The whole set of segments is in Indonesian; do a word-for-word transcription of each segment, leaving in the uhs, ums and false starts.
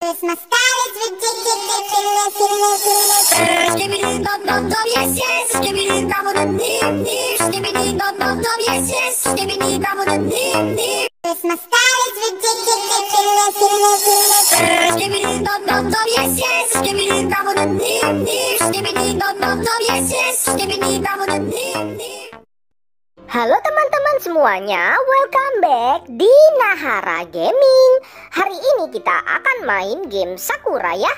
My style is ridiculous, ridiculous. Skibbity dum dum dum, yes yes. Skibbity dum dum dim dim. Skibbity dum dum dum, yes yes. Skibbity dum dum dim dim. My style is ridiculous, ridiculous. Skibbity dum dum dum, yes yes. Skibbity dum dum dim dim. Skibbity dum dum dum, yes yes. Skibbity dum dum dim dim. Halo teman-teman semuanya, welcome back di Nahara Gaming. Hari ini kita akan main game Sakura ya.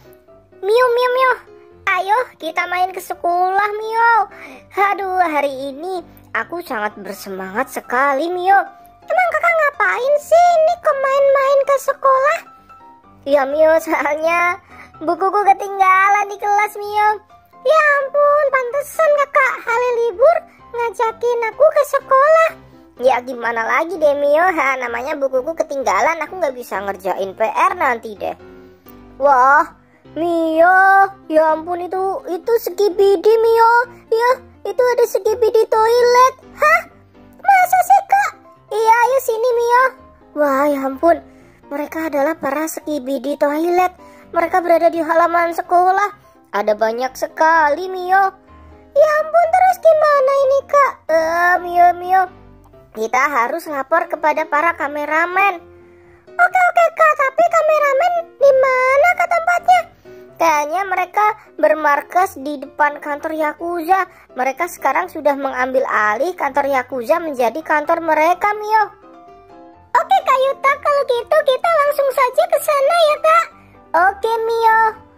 Mio Mio Mio, ayo kita main ke sekolah Mio. Aduh, hari ini aku sangat bersemangat sekali Mio. Emang kakak ngapain sih ini kok main-main ke sekolah? Ya Mio, soalnya bukuku ketinggalan di kelas Mio. Ya ampun, pantesan kakak hari libur ngajakin aku ke sekolah. Ya gimana lagi deh Mio, ha, namanya bukuku ketinggalan, aku nggak bisa ngerjain P R nanti deh. Wah Mio, ya ampun, itu itu Skibidi Mio. Ya itu ada Skibidi toilet. Hah, masa sih kak? Iya ayo sini Mio. Wah ya ampun, mereka adalah para Skibidi toilet. Mereka berada di halaman sekolah. Ada banyak sekali Mio. Ya ampun, terus gimana ini kak? Eh, Mio Mio, kita harus lapor kepada para kameramen. Oke oke kak, tapi kameramen di mana kak tempatnya? Kayaknya mereka bermarkas di depan kantor Yakuza. Mereka sekarang sudah mengambil alih kantor Yakuza menjadi kantor mereka Mio. Oke Kak Yuta, kalau gitu kita langsung saja ke sana ya kak. Oke Mio.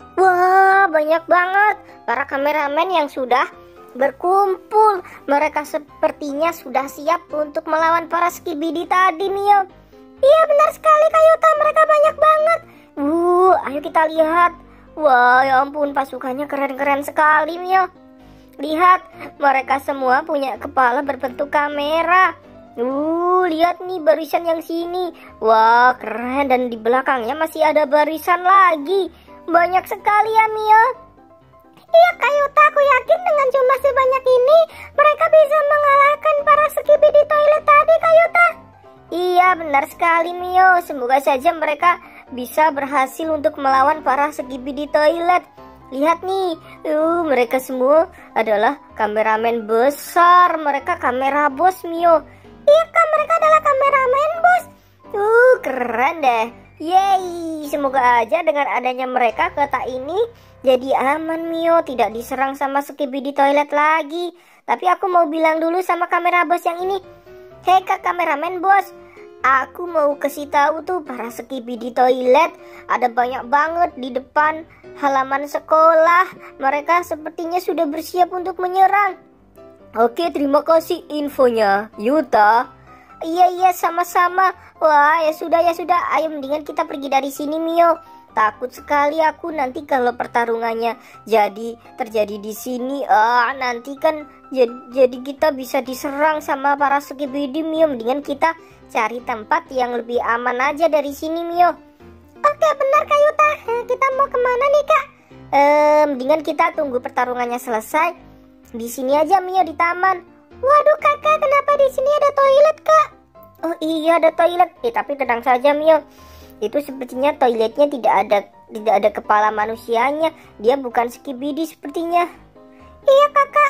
Wah banyak banget para kameramen yang sudah berkumpul. Mereka sepertinya sudah siap untuk melawan para Skibidi tadi Mio. Iya benar sekali Kak Yuta, mereka banyak banget. Uh, ayo kita lihat. Wah ya ampun, pasukannya keren-keren sekali Mio. Lihat, mereka semua punya kepala berbentuk kamera. Uh, lihat nih barisan yang sini. Wah keren, dan di belakangnya masih ada barisan lagi. Banyak sekali ya Mio. Iya Kak Yuta, aku yakin dengan jumlah sebanyak ini mereka bisa mengalahkan para Skibidi toilet tadi Kak Yuta. Iya benar sekali Mio, semoga saja mereka bisa berhasil untuk melawan para Skibidi toilet. Lihat nih, uh, mereka semua adalah kameramen besar. Mereka kamera bos Mio. Iya Kak, mereka adalah kameramen bos. Uh, keren deh. Yeay, semoga aja dengan adanya mereka kota ini jadi aman Mio, tidak diserang sama Skibidi toilet lagi. Tapi aku mau bilang dulu sama kamera bos yang ini. Hei kak kameramen bos, aku mau kasih tahu tuh para Skibidi toilet ada banyak banget di depan halaman sekolah. Mereka sepertinya sudah bersiap untuk menyerang. Oke, terima kasih infonya Yuta. Iya iya sama-sama. Wah ya sudah ya sudah, ayo mendingan kita pergi dari sini Mio. Takut sekali aku nanti kalau pertarungannya jadi terjadi di sini. Ah nanti kan jadi, jadi kita bisa diserang sama para Skibidi Mio. Mendingan kita cari tempat yang lebih aman aja dari sini Mio. Oke benar Kak Yuta. Kita mau kemana nih kak? Eh, mendingan kita tunggu pertarungannya selesai di sini aja Mio, di taman. Waduh kakak, kenapa di sini ada toilet kak? Oh iya ada toilet. Eh tapi tenang saja Mio, itu sepertinya toiletnya tidak ada tidak ada kepala manusianya. Dia bukan Skibidi sepertinya. Iya kakak.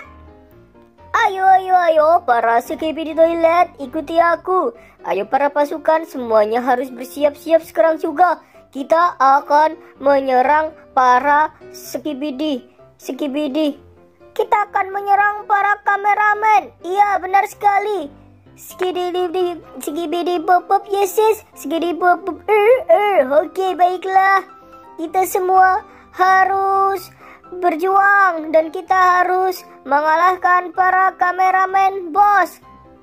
Ayo ayo ayo para Skibidi toilet, ikuti aku. Ayo para pasukan, semuanya harus bersiap-siap sekarang juga. Kita akan menyerang para Skibidi Skibidi. Kita akan menyerang para kameramen. Iya benar sekali. Skibidi Skibidi pop pop, yes yes. Skibidi pop pop. Er er. Oke baiklah. Kita semua harus berjuang dan kita harus mengalahkan para kameramen bos.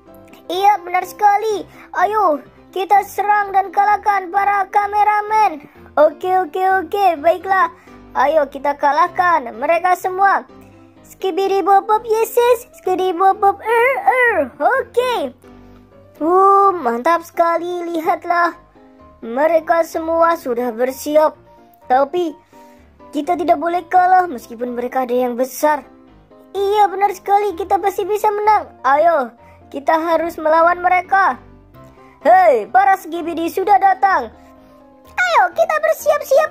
Iya benar sekali. Ayo kita serang dan kalahkan para kameramen. Oke oke oke baiklah. Ayo kita kalahkan mereka semua. Skibidi pop pop, yes yes. Skibidi pop pop. Er er. Oke. Uh, mantap sekali, lihatlah. Mereka semua sudah bersiap. Tapi kita tidak boleh kalah meskipun mereka ada yang besar. Iya benar sekali, kita pasti bisa menang. Ayo, kita harus melawan mereka. Hei, para Skibidi sudah datang. Ayo kita bersiap-siap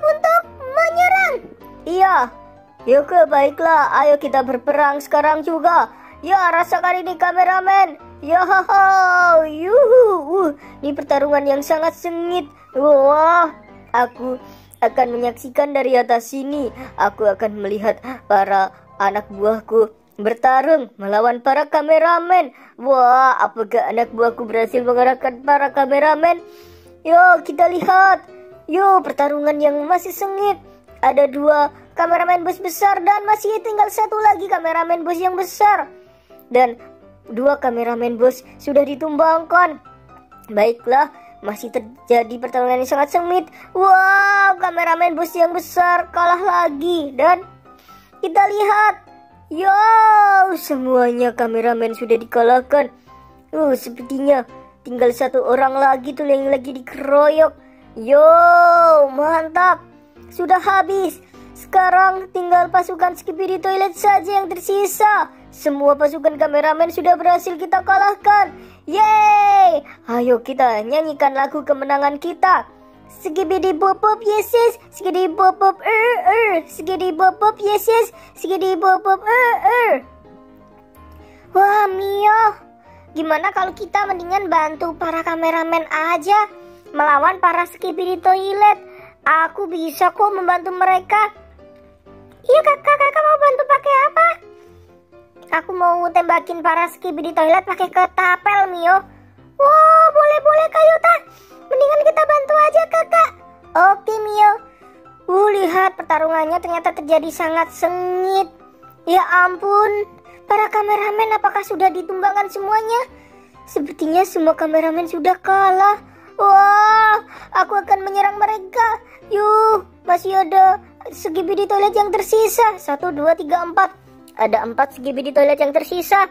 Ya oke, baiklah, ayo kita berperang sekarang juga. Ya, rasakan ini kameramen. Ya haha, yuhu. Uh, ini pertarungan yang sangat sengit. Wah, aku akan menyaksikan dari atas sini. Aku akan melihat para anak buahku bertarung melawan para kameramen. Wah, apakah anak buahku berhasil mengalahkan para kameramen? Yo, kita lihat. Yo, pertarungan yang masih sengit. Ada dua kameramen bus besar dan masih tinggal satu lagi kameramen bus yang besar. Dan dua kameramen bus sudah ditumbangkan. Baiklah, masih terjadi pertarungan yang sangat sengit. Wow, kameramen bus yang besar kalah lagi. Dan kita lihat, yo, semuanya kameramen sudah dikalahkan. Uh, sepertinya tinggal satu orang lagi tuh yang lagi dikeroyok. Yo, mantap. Sudah habis. Sekarang tinggal pasukan Skibidi Toilet saja yang tersisa. Semua pasukan kameramen sudah berhasil kita kalahkan. Yeay! Ayo kita nyanyikan lagu kemenangan kita. Skibidi bop bop yes yes, skibidi bop bop er er, skibidi bop bop yes yes, skibidi bop bop er er. Wah, Mio, gimana kalau kita mendingan bantu para kameramen aja melawan para Skibidi Toilet? Aku bisa kok membantu mereka. Iya kakak, kakak mau bantu pakai apa? Aku mau tembakin para Skibidi Toilet pakai ketapel, Mio. Wah, boleh-boleh Kayuta. Mendingan kita bantu aja kakak. Oke, Mio. Uh, lihat pertarungannya ternyata terjadi sangat sengit. Ya ampun, para kameramen apakah sudah ditumbangkan semuanya? Sepertinya semua kameramen sudah kalah. Wah, aku akan menyerang mereka. Yuh, masih ada Skibidi Toilet yang tersisa. Satu, dua, tiga, empat. Ada empat Skibidi Toilet yang tersisa.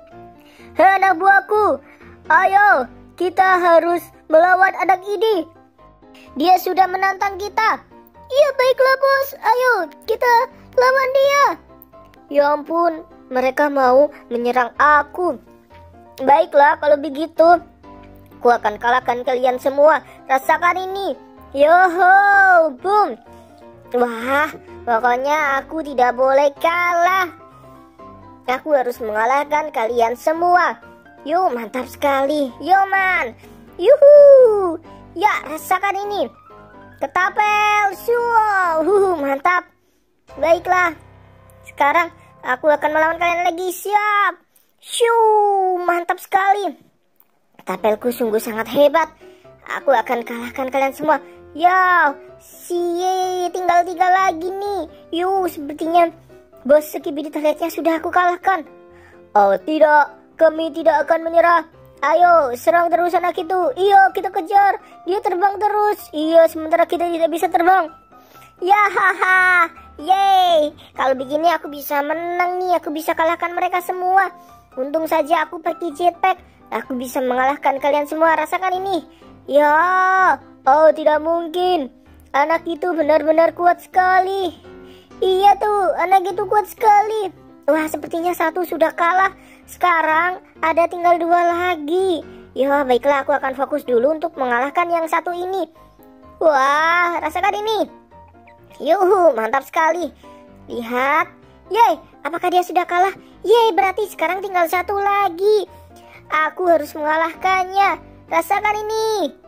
Hei anak buahku, ayo kita harus melawan anak ini. Dia sudah menantang kita. Iya baiklah bos, ayo kita lawan dia. Ya ampun, mereka mau menyerang aku. Baiklah kalau begitu, aku akan kalahkan kalian semua. Rasakan ini. Yoho, boom. Wah, pokoknya aku tidak boleh kalah. Aku harus mengalahkan kalian semua. Yo, mantap sekali. Yo man. Yuhu. Ya, rasakan ini. Ketapel. Wow, uh, mantap. Baiklah. Sekarang aku akan melawan kalian lagi. Siap. Shoo, mantap sekali. Ketapelku sungguh sangat hebat. Aku akan kalahkan kalian semua. Ya, siye, tinggal tiga lagi nih. Yuh, sepertinya bos Skibidi Toiletnya sudah aku kalahkan. Oh tidak, kami tidak akan menyerah. Ayo, serang terus anak itu. Iya, kita kejar. Dia terbang terus. Iya, sementara kita tidak bisa terbang. Ya, haha. Yeay. Kalau begini aku bisa menang nih. Aku bisa kalahkan mereka semua. Untung saja aku pakai jetpack. Aku bisa mengalahkan kalian semua. Rasakan ini. Ya. Oh, tidak mungkin. Anak itu benar-benar kuat sekali. Iya tuh, anak itu kuat sekali. Wah, sepertinya satu sudah kalah. Sekarang ada tinggal dua lagi. Ya, baiklah aku akan fokus dulu untuk mengalahkan yang satu ini. Wah, rasakan ini. Yuhu, mantap sekali. Lihat. Yeay, apakah dia sudah kalah? Yeay, berarti sekarang tinggal satu lagi. Aku harus mengalahkannya. Rasakan ini.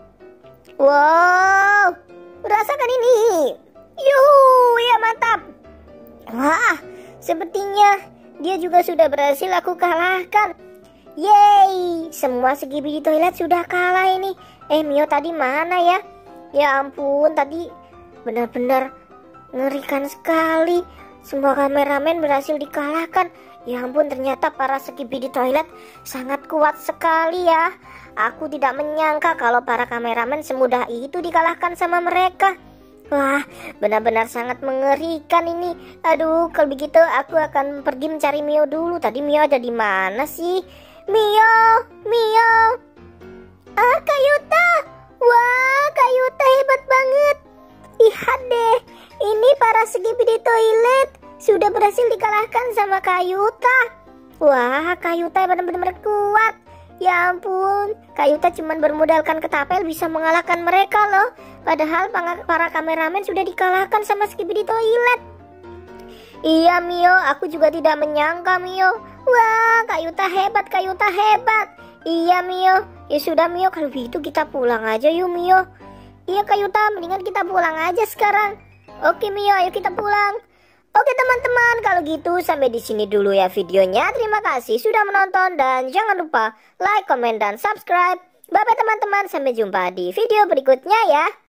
Wow, rasakan ini. Yuhu, ya mantap. Wah, sepertinya dia juga sudah berhasil aku kalahkan. Yeay, semua Skibidi Toilet sudah kalah ini. Eh, Mio tadi mana ya? Ya ampun, tadi benar-benar ngerikan sekali. Semua kameramen berhasil dikalahkan. Ya ampun, ternyata para Skibidi Toilet sangat kuat sekali ya. Aku tidak menyangka kalau para kameramen semudah itu dikalahkan sama mereka. Wah, benar-benar sangat mengerikan ini. Aduh, kalau begitu aku akan pergi mencari Mio dulu. Tadi Mio ada di mana sih? Mio, Mio. Ah, Kayuta. Wah, Kayuta hebat banget. Lihat deh, ini para Skibidi Toilet sudah berhasil dikalahkan sama Kayuta. Wah, Kayuta benar-benar kuat. Ya ampun, Kayuta cuma bermodalkan ketapel bisa mengalahkan mereka loh. Padahal para kameramen sudah dikalahkan sama Skibidi Toilet. Iya Mio, aku juga tidak menyangka Mio. Wah, Kak Yuta hebat, Kak Yuta hebat. Iya Mio, ya sudah Mio, kalau begitu kita pulang aja yuk Mio. Iya Kak Yuta, mendingan kita pulang aja sekarang. Oke Mio, ayo kita pulang. Oke teman-teman, kalau gitu sampai di sini dulu ya videonya. Terima kasih sudah menonton dan jangan lupa like, comment, dan subscribe. Bye bye teman-teman, sampai jumpa di video berikutnya ya.